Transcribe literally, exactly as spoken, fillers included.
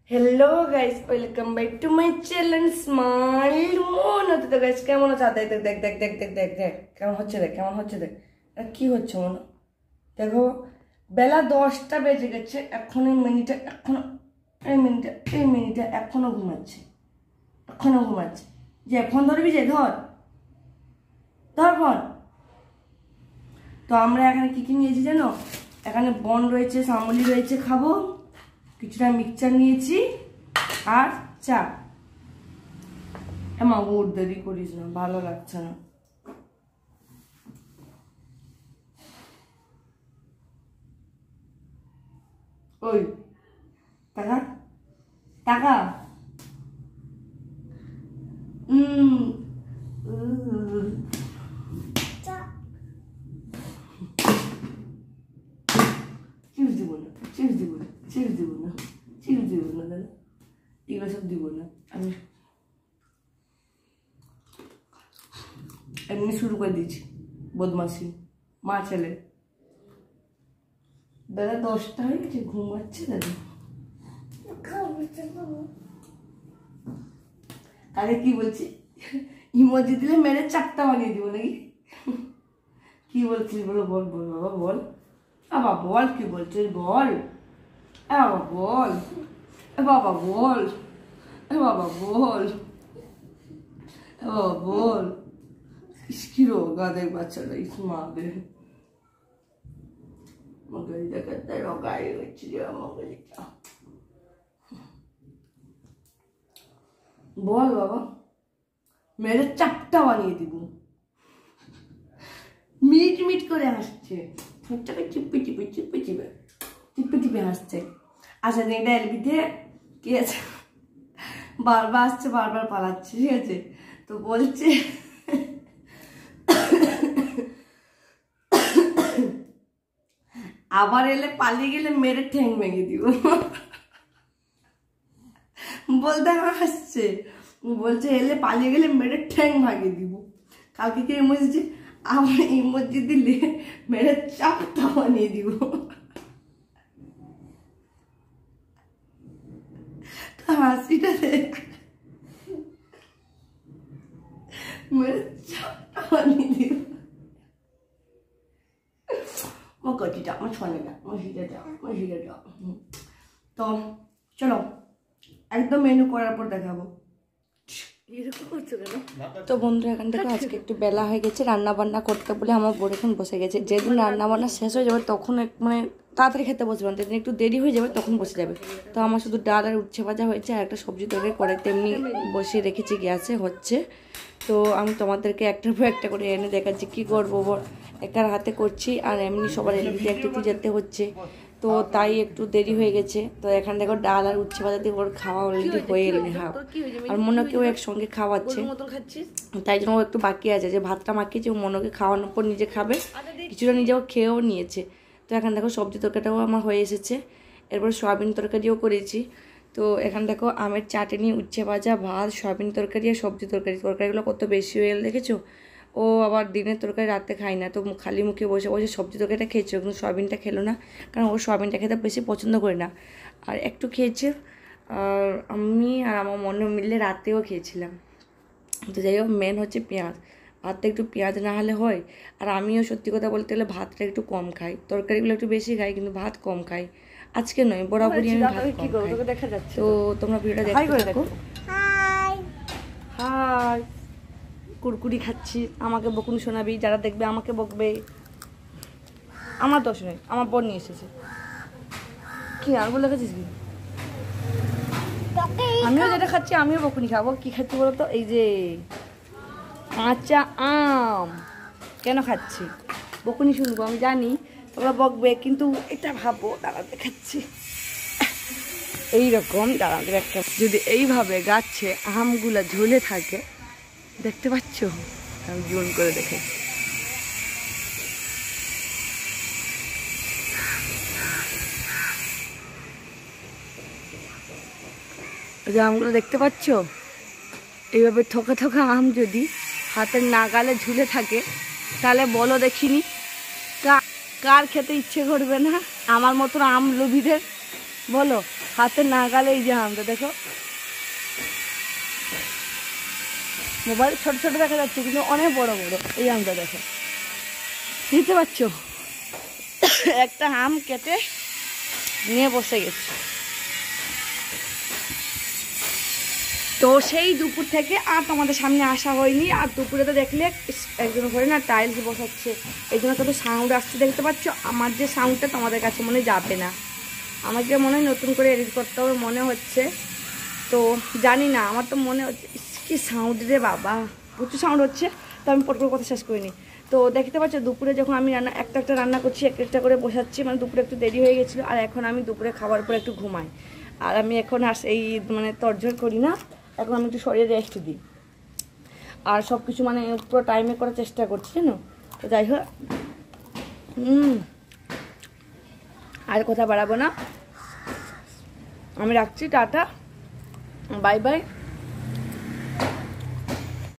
Hello guys, welcome back to my channel smilemono. तो guys কেমন আছো? দেখ দেখ দেখ দেখ দেখ দেখ দেখ দেখ কেমন হচ্ছে দেখ কেমন হচ্ছে দেখ আর কি হচ্ছে মনে দেখো, বেলা দশটা বেজে গেছে, এখনো মিনিটে এখনো এই মিনিটে এই মিনিটে এখনো ঘুমাচ্ছে এখনো ঘুমাচ্ছে যে ফোন ধরবি, যে ধর ধর ফোন। তো আমরা এখানে কি কি নিয়েছি জানো? এখানে বন রয়েছে, সামলি রয়েছে, খাবো কিছুটা মিক্সচার নিয়েছি আর চা। এমা ওর দেরি করিস না, ভালো লাগছে না। ওই টাকা টাকা উম চিপস দিব না, চিপস দিব না, চিপস দিব না, চিপস দিব না দাদা, এগুলো সব দিব না। আমি এমনি শুরু করে দিয়েছি বদমাসি মা ছেলে। বেলা দশটা হয়ে গেছে, ঘুমাচ্ছে দাদা। আরে কি বলছি, ইমোজি দিলে মেরে চারটা বানিয়ে দিব নাকি? কি বলছিস বলো, বল বল বাবা বল, বাবা বল কি বলছিস বল, বাবা বল, বাবা বল, বাবা বল, বাবা বল। ইস্কিরো গাদের বাচ্চাটা ইসমাবে মগজটা কত রগাই হচ্ছে রে মগজটা। বল বাবা, মেরে চাপটা বানিয়ে দিব। মিট মিট করে হাসছে, ঠোঁটটাকে চিপে চিপে চিপে চিপে চিপে চিপে হাসছে। আচ্ছা এটা এলবিতে কি আছে, বারবার আসছে বারবার পালাচ্ছে, ঠিক আছে? তো বলছে আবার এলে পালিয়ে গেলে মেরে ঠ্যাং ভেঙে দিব। বলতে হাসছে, বলছে এলে পালিয়ে গেলে মেরে ঠ্যাং ভাঙিয়ে দিব। কালকে কি ইমোজি, আমার ইমোজি দিলে মেরে চাপটা বানিয়ে দিব। হাসিটা দেখ, মেরে চাপটা বানিয়ে দিব। মগজিটা আমার ছনে না, মসজিদটা মসজিদটা। তো চলো একদম মেনু করার পর দেখাবো। তো বন্ধুরা এখান থেকে আজকে একটু বেলা হয়ে গেছে, রান্না বান্না করতে বলে আমার বোন এখন বসে গেছে। যেদিন রান্না বান্না শেষ হয়ে যাবে তখন মানে তাড়াতাড়ি খেতে বসবে না, যেদিন একটু দেরি হয়ে যাবে তখন বসে যাবে। তো আমার শুধু ডাল আর উচ্ছে ভাজা হয়েছে আর একটা সবজি তরকারি কড়াইতে এমনি বসিয়ে রেখেছি, গ্যাসে হচ্ছে। তো আমি তোমাদেরকে একটার পর একটা করে এনে দেখাচ্ছি কী করবো, একার হাতে করছি আর এমনি সবার এদিকে একটু একটু যেতে হচ্ছে, তো তাই একটু দেরি হয়ে গেছে। তো এখানে দেখো ডাল আর উচ্ছে ভাজা দিয়ে ওর খাওয়া অলরেডি হয়ে এলে হ্যাঁ, আর মনোকেও একসঙ্গে খাওয়াচ্ছে, তাই জন্য ও একটু বাকি আছে যে ভাতটা মাখিয়েছে, ও মনোকে খাওয়ানোর পর নিজে খাবে, কিছুটা নিজেও খেয়েও নিয়েছে। তো এখানে দেখো সবজি তরকারিটাও আমার হয়ে এসেছে, এরপর সয়াবিন তরকারিও করেছি। তো এখানে দেখো আমের চাটনি, উচ্ছে ভাজা, ভাত, সয়াবিন তরকারি আর সবজি তরকারি। তরকারিগুলো কত বেশি হয়ে গেল দেখেছো? ও আবার দিনের তরকারি রাতে খায় না, তো খালি মুখে বসে বসে সবজি তরকারিটা খেয়েছে, কিন্তু সয়াবিনটা খেলো না, কারণ ও সয়াবিনটা খেতে বেশি পছন্দ করে না। আর একটু খেয়েছে, আর আমি আর আমার মনে মিললে রাতেও খেয়েছিলাম। তো যাই হোক, মেন হচ্ছে পেঁয়াজ, ভাতটা একটু পেঁয়াজ না হলে হয়। আর আমিও সত্যি কথা বলতে গেলে ভাতটা একটু কম খাই, তরকারিগুলো একটু বেশি খাই কিন্তু ভাত কম খাই। আজকে নয়, বরাবরই আমি ভাত কম খাই। দেখা যাচ্ছে, তো তোমরা ভিডিওটা দেখতে থাকো। হাই হাই, কুরকুরি খাচ্ছি, আমাকে বকুনি শোনাবি, যারা দেখবে আমাকে বকবে, আমার দোষ নেই, আমার বোন নিয়ে এসেছে। কি আর বলে খাচ্ছিস কি? আমিও যেটা খাচ্ছি আমিও বকুনি খাবো। কি খাচ্ছি বলো তো? এই যে কাঁচা আম। কেন খাচ্ছি? বকুনি শুনবো আমি জানি, তোমরা বকবে, কিন্তু এটা ভাবো দাঁড়াতে খাচ্ছি এইরকম। দাঁড়াতে একটা যদি এইভাবে গাছে আমগুলা ঝুলে থাকে, দেখতে পাচ্ছ? আমি জুম করে দেখে, যে আমগুলো দেখতে পাচ্ছ, এইভাবে থোকা থোকা আম যদি হাতের নাগালে ঝুলে থাকে, তাহলে বলো দেখিনি কার খেতে ইচ্ছে করবে না আমার মতন আম লোভীদের? বলো। হাতে নাগালে এই যে আমটা দেখো, মোবাইল ছোট ছোট দেখা যাচ্ছে কিন্তু অনেক বড় বড়। এই আমটা দেখো, বুঝতে পারছো? একটা আম কেটে নিয়ে বসে গেছে। তো সেই দুপুর থেকে আর তোমাদের সামনে আসা হয়নি। আর দুপুরে তো দেখলে একজন করে না টাইলস বসাচ্ছে, এই জন্য কত সাউন্ড আসছে দেখতে পাচ্ছ। আমার যে সাউন্ডটা তোমাদের কাছে মনে যাবে না, আমাকে মনে হয় নতুন করে এডিট করতে হবে মনে হচ্ছে। তো জানি না, আমার তো মনে হচ্ছে কি সাউন্ড রে বাবা, প্রচুর সাউন্ড হচ্ছে। তো আমি পট করে কথা শেষ করিনি। তো দেখতে পাচ্ছ দুপুরে যখন আমি রান্না একটা একটা রান্না করছি, একটা একটা করে বসাচ্ছি, মানে দুপুরে একটু দেরি হয়ে গেছিলো। আর এখন আমি দুপুরে খাবার পরে একটু ঘুমাই। আর আমি এখন আর এই মানে তরজোর করি না, এখন আমি একটু শরীরে রেস্ট দিই। আর সব কিছু মানে পুরো টাইমে করার চেষ্টা করছি জানো। তো যাই হোক, হুম আর কথা বাড়াবো না, আমি রাখছি, টাটা, বাই বাই।